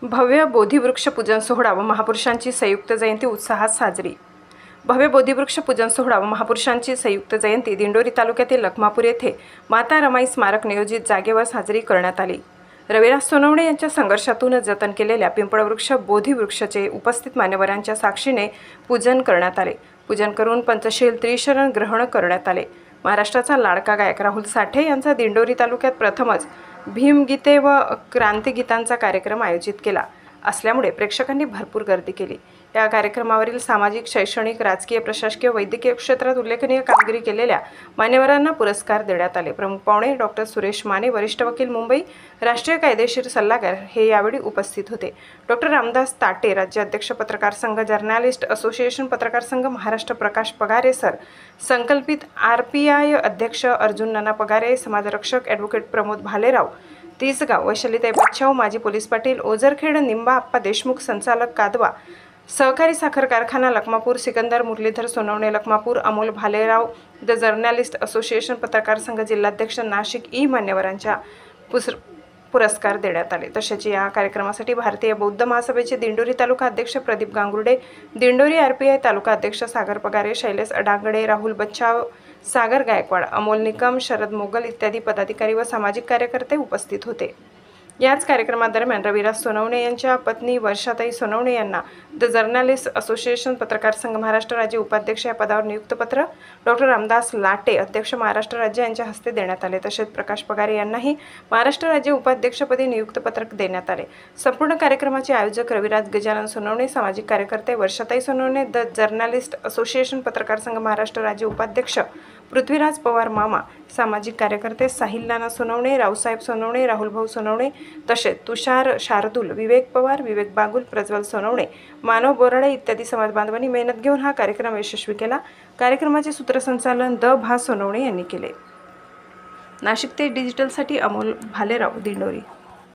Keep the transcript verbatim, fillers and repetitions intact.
भव्य बोधिवृक्ष पूजन सोहळा व महापुरुषांची संयुक्त जयंती उत्साहात साजरी। भव्य बोधिवृक्ष पूजन सोहळा व महापुरुषांची संयुक्त जयंती दिंडोरी तालुक्यातील लखमापूर येथे माता रमाई स्मारक नियोजित जागेवर साजरी करण्यात आली। रविराज सोनवणे यांच्या संघर्षातून जतन केलेल्या पिंपळवृक्ष बोधिवृक्षाचे उपस्थित मान्यवरांच्या साक्षीने पूजन करण्यात आले। पूजन करून पंचशील त्रिशरण ग्रहण करण्यात आले। महाराष्ट्राचा लाडका गायक राहुल साठे यांचा दिंडोरी तालुक्यात प्रथमच भीमगीते व क्रांतिगीतांचा कार्यक्रम आयोजित केला असल्यामुळे प्रेक्षकांनी भरपूर गर्दी केली। या कार्यक्रमावरील सामाजिक, शैक्षणिक, राजकीय, प्रशासकीय, वैद्यकीय क्षेत्रात उल्लेखनीय कामगिरी केलेल्या मान्यवरांना पुरस्कार देण्यात आले। प्रमुख पाहुणे डॉक्टर सुरेश माने, वरिष्ठ वकील, मुंबई, राष्ट्रीय कायदेशीर सल्लागार हे यावेळी उपस्थित होते। डॉक्टर रामदास ताटे, राज्याध्यक्ष पत्रकार संघ, जर्नलिस्ट असोसिएशन पत्रकार संघ महाराष्ट्र, प्रकाश पगारे सर, संकल्पित आर पी आय अध्यक्ष अर्जुन नाना पगारे, समाजरक्षक ॲडव्होकेट प्रमोद भालेराव तिसगाव, वैशालीताई बच्छाव, माजी पोलीस पाटील ओझरखेड, निंबा आप्पा देशमुख, संचालक कादवा, सहकारी साखर कारखाना Lakhmapur, Sikandar Murlidhar Sonawane Lakhmapur, Amol Bhalerao, the journalist association पत्रकार संघ जिल्हाध्यक्ष नाशिक ई मान्यवरांच्या पुस पुरस्कार देण्यात आले। तसेच या कार्यक्रमासाठी भारतीय बौद्ध महासभेचे दिंडोरी तालुका अध्यक्ष Pradeep Gangurde, Dindori R P I तालुका अध्यक्ष सागर पगारे, शैलेश अडांगडे, राहुल बच्छाव, सागर गायकवाड, अमोल निकम, शरद मोगल इत्यादी पदाधिकारी व सामाजिक कार्यकर्ते उपस्थित होते। याच कार्यक्रमादरम्यान रविराज सोनवणे यांच्या पत्नी वर्षाताई सोनवणे यांना द जर्नलिस्ट असोसिएशन पत्रकार संघ महाराष्ट्र राज्य उपाध्यक्ष या पदावर नियुक्तपत्र, डॉक्टर रामदास लाटे अध्यक्ष महाराष्ट्र राज्य यांच्या हस्ते देण्यात आले। तसेच प्रकाश पगारे यांनाही महाराष्ट्र राज्य उपाध्यक्षपदी नियुक्तपत्रक देण्यात आले। संपूर्ण कार्यक्रमाचे आयोजक रविराज गजानन सोनवणे, सामाजिक कार्यकर्ते वर्षाताई सोनवणे, द जर्नलिस्ट असोसिएशन पत्रकार संघ महाराष्ट्र राज्य उपाध्यक्ष पृथ्वीराज पवार मामा, सामाजिक कार्यकर्ते साहिल नाना सोनवणे, रावसाहेब सोनवणे, राहुलभाऊ सोनवणे, तसेच तुषार शार्दूल, विवेक पवार, विवेक बागुल, प्रज्वल सोनवणे, मानव बोराडे इत्यादी समाज बांधवांनी मेहनत घेऊन हा कार्यक्रम यशस्वी केला। कार्यक्रमाचे सूत्रसंचालन द भा सोनवणे यांनी केले। नाशिक ते डिजिटलसाठी अमोल भालेराव, दिंडोरी।